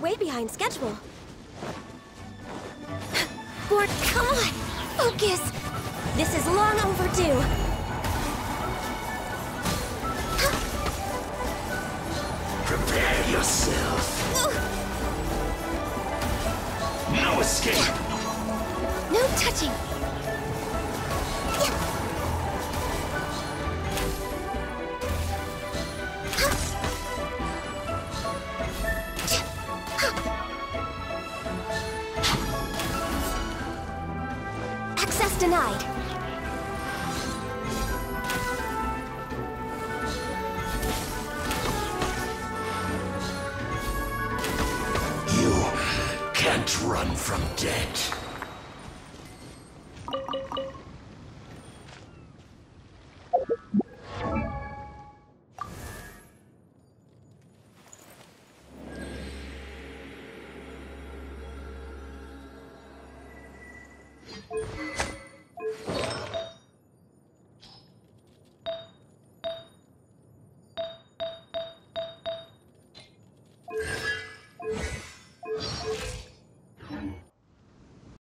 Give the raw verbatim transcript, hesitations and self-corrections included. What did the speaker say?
way behind schedule. Gord, come on! Focus! This is long overdue. Prepare yourself. No escape. No touching. Access denied. You can't run from death. You